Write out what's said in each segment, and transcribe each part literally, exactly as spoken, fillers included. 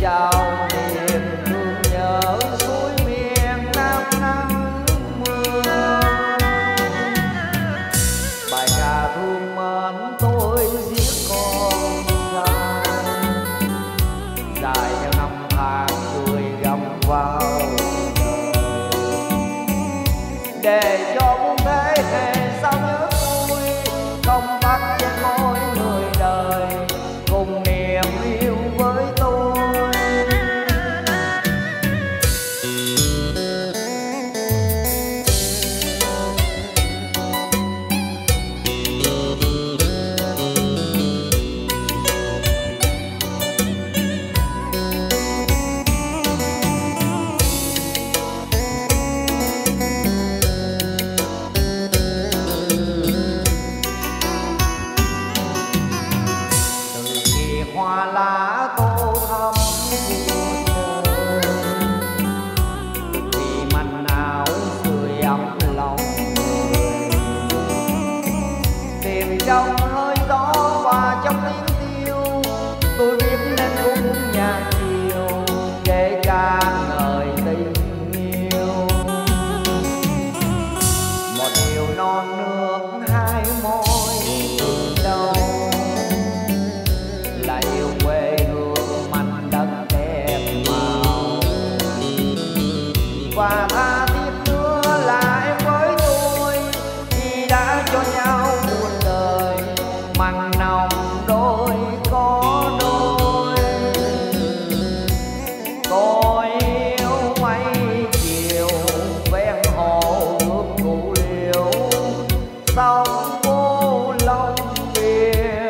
chào niềm thương nhớ suối miền Nam nắng mưa. Bài ca thương mến tôi giết con trai, dài theo năm tháng cười gầm vào đời, để cho muôn thế hệ sau nhớ tôi không tắt trên môi người đời, cùng niềm yêu với tôi. Hoa lá tô thắm mùa trời, vì manh áo sưởi ấm lòng người, tìm trong hơi gió và trong tiếng tiêu, tôi viết nên khúc nhạc chiều để ca ngợi tình yêu. Một điều non nước hai môi thương đâu, là yêu quê hương mảnh đất đẹp màu, và tha thiết nữa là em với tôi khi đã cho nhau muôn đời mặn nồng đôi có đôi. Tôi yêu mấy chiều ven hồ ướp củ liễu, sông vô Long Biên.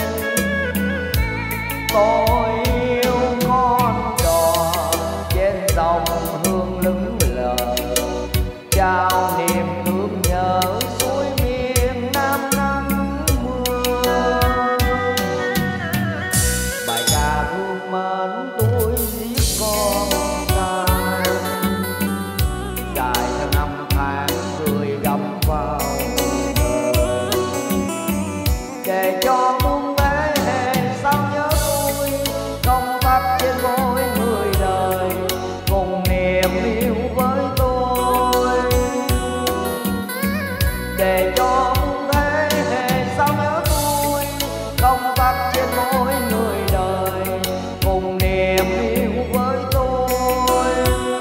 Tôi yêu con đò trên dòng hương lững lờ, trao niềm thương nhớ suối miền Nam nắng mưa. Bài ca thương mến tôi giết con trai, dài theo năm tháng cười gắm vào đời, để cho muôn thế hệ sau nhớ tôi không tắt trên môi người đời, cùng niềm yêu với tôi. Để cho muôn thế hệ sau nhớ tôi không tắt trên môi người đời, cùng niềm yêu với tôi.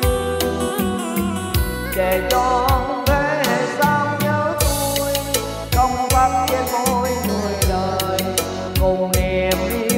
Để cho muôn thế hệ sau nhớ tôi không tắt trên môi người đời, cùng niềm yêu